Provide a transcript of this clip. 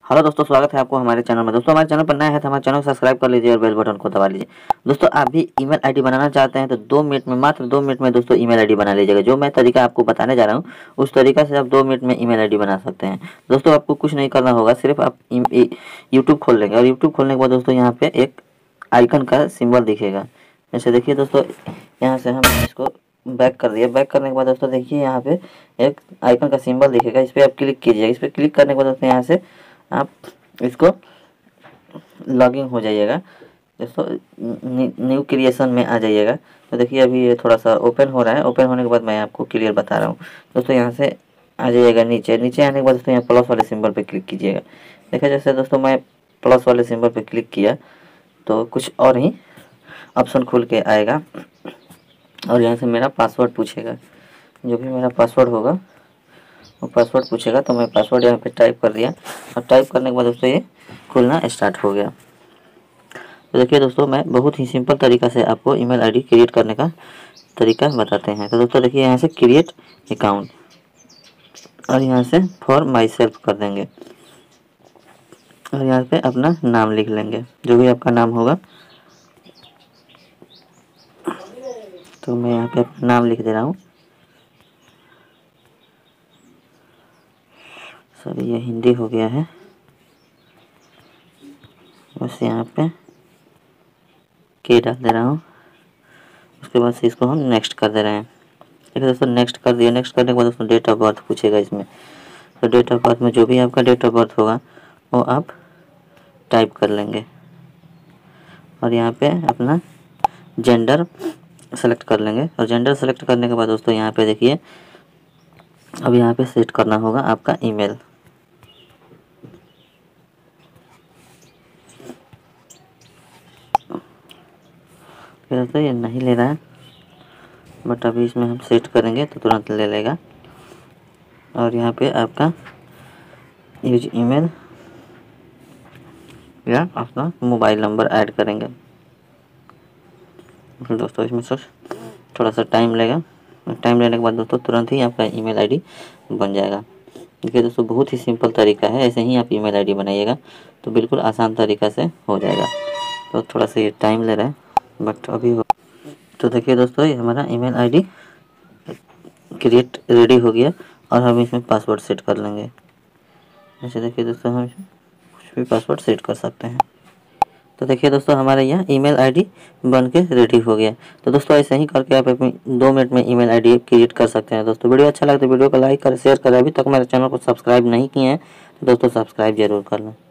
Hello दोस्तों, स्वागत है आपको हमारे चैनल में। दोस्तों हमारे चैनल पर नया है तो हमारे चैनल को सब्सक्राइब कर लीजिए और बेल बटन को दबा लीजिए। दोस्तों आप भी ईमेल आईडी बनाना चाहते हैं तो 2 मिनट में, मात्र 2 मिनट में दोस्तों ईमेल आईडी बना लीजिएगा। जो मैं तरीका आपको बताने जा रहा हूँ उस तरीका से आप 2 मिनट में ईमेल आईडी बना सकते हैं। दोस्तों आपको कुछ नहीं करना होगा, सिर्फ आप यूट्यूब खोल लेंगे और यूट्यूब खोलने के बाद दोस्तों यहाँ पे एक आइकन का सिंबल दिखेगा। जैसे देखिए दोस्तों, यहाँ से हम इसको बैक कर दिया। बैक करने के बाद दोस्तों देखिए यहाँ पे एक आइकन का सिंबल दिखेगा, इस पर आप क्लिक कीजिएगा। इस पर क्लिक करने के बाद दोस्तों यहाँ से आप इसको लॉगिन हो जाइएगा दोस्तों, न्यू क्रिएशन में आ जाइएगा। तो देखिए अभी ये थोड़ा सा ओपन हो रहा है। ओपन होने के बाद मैं आपको क्लियर बता रहा हूँ दोस्तों। यहाँ से आ जाइएगा नीचे। नीचे आने के बाद दोस्तों यहाँ प्लस वाले सिंबल पे क्लिक कीजिएगा। देखिए जैसे दोस्तों मैं प्लस वाले सिंबल पे क्लिक किया तो कुछ और ही ऑप्शन खुल के आएगा और यहाँ से मेरा पासवर्ड पूछेगा। जो भी मेरा पासवर्ड होगा वो पासवर्ड पूछेगा, तो मैं पासवर्ड यहाँ पे टाइप कर दिया और टाइप करने के बाद दोस्तों ये खुलना स्टार्ट हो गया। तो देखिए दोस्तों, मैं बहुत ही सिंपल तरीका से आपको ईमेल आईडी क्रिएट करने का तरीका बताते हैं। तो दोस्तों देखिए यहाँ से क्रिएट अकाउंट और यहाँ से फॉर माई सेल्फ कर देंगे और यहाँ पे अपना नाम लिख लेंगे, जो भी आपका नाम होगा। तो मैं यहाँ पे अपना नाम लिख दे रहा हूँ। सॉरी, ये हिंदी हो गया है। बस यहाँ पे के डाल दे रहा हूँ। उसके बाद से इसको हम नेक्स्ट कर दे रहे हैं। ठीक है दोस्तों, नेक्स्ट कर दिया। नेक्स्ट करने के बाद दोस्तों डेट ऑफ बर्थ पूछेगा इसमें। तो डेट ऑफ बर्थ में जो भी आपका डेट ऑफ बर्थ होगा वो आप टाइप कर लेंगे और यहाँ पे अपना जेंडर सेलेक्ट कर लेंगे। और जेंडर सेलेक्ट करने के बाद दोस्तों यहाँ पे देखिए अब यहाँ पे सेट करना होगा आपका ईमेल। दोस्तों ये नहीं ले रहा है, बट अभी इसमें हम सेट करेंगे तो तुरंत ले लेगा। और यहाँ पे आपका यूज ईमेल या अपना मोबाइल नंबर ऐड करेंगे। दोस्तों इसमें से थोड़ा सा टाइम लेगा। टाइम लेने के बाद दोस्तों तुरंत ही आपका ईमेल आईडी बन जाएगा। देखिए दोस्तों, बहुत ही सिंपल तरीका है। ऐसे ही आप ईमेल आईडी बनाइएगा तो बिल्कुल आसान तरीका से हो जाएगा। तो थोड़ा सा ये टाइम ले रहा है, बट अभी हो। तो देखिए दोस्तों, ये हमारा ईमेल आईडी क्रिएट रेडी हो गया और हम इसमें पासवर्ड सेट कर लेंगे। ऐसे देखिए दोस्तों, हम कुछ भी पासवर्ड सेट कर सकते हैं। तो देखिए दोस्तों, हमारे यहाँ ईमेल आईडी बन के रेडी हो गया। तो दोस्तों ऐसे ही करके आप अपनी 2 मिनट में ईमेल आईडी क्रिएट कर सकते हैं। दोस्तों वीडियो अच्छा लगे तो वीडियो को लाइक कर, शेयर करें। अभी तक हमारे चैनल को सब्सक्राइब नहीं किए हैं तो दोस्तों सब्सक्राइब जरूर कर लें।